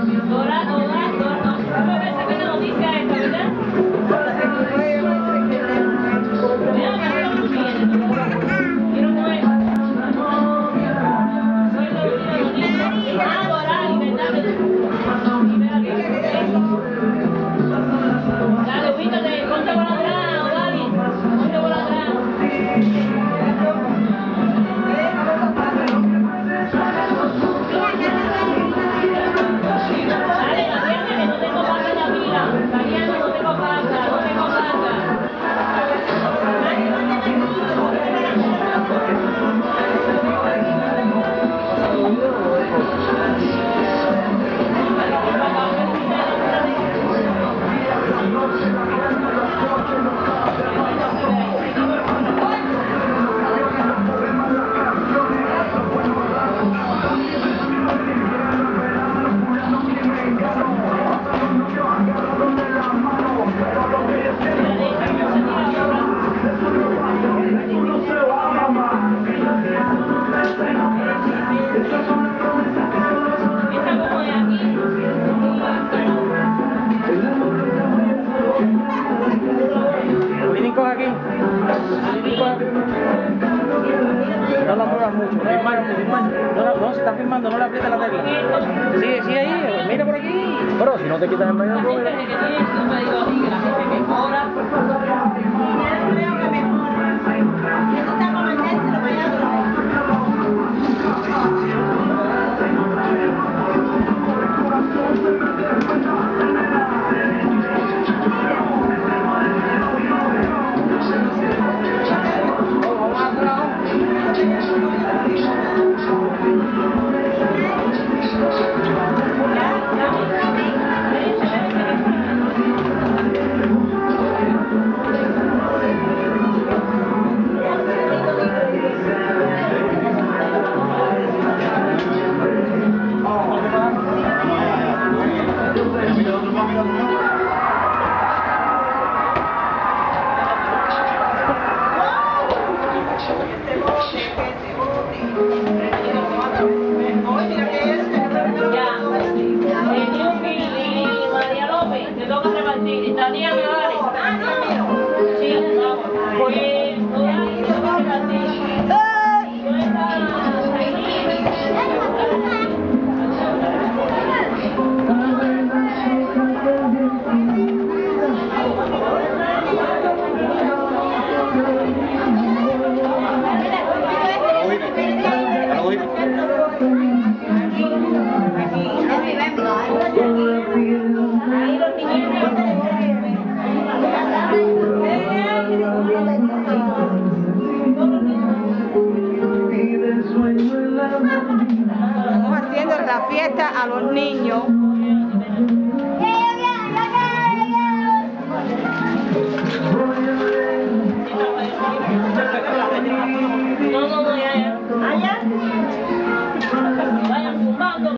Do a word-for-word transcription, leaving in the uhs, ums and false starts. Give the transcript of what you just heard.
Dora, Dora, Dora, no, no me ves sacar la noticia esta, ¿verdad? Mira, que no lo viene, quiero comer. Soy Lorena Bonito, ah, Doral, ¿verdad? Dale, ubícate, ponte por atrás, Dali, ponte por atrás. Dale, atiende que no tengo paga en la pila. Mariana, no tengo paga, no tengo paga. No la muevas mucho, filmar, filmar. No, no, no, se está filmando, no le aprietes la tecla. Sigue, sigue ahí, mira por aquí. Pero si no te quitas el medio, pues. La gente que tiene, siempre digo así, que la gente mejora. Creo que mejora. Eso está para metérselo para allá. Daniel, dale. Sí, vamos. Pues, toda la gente va a repartir. Yo estaba ahí. Estamos haciendo la fiesta a los niños.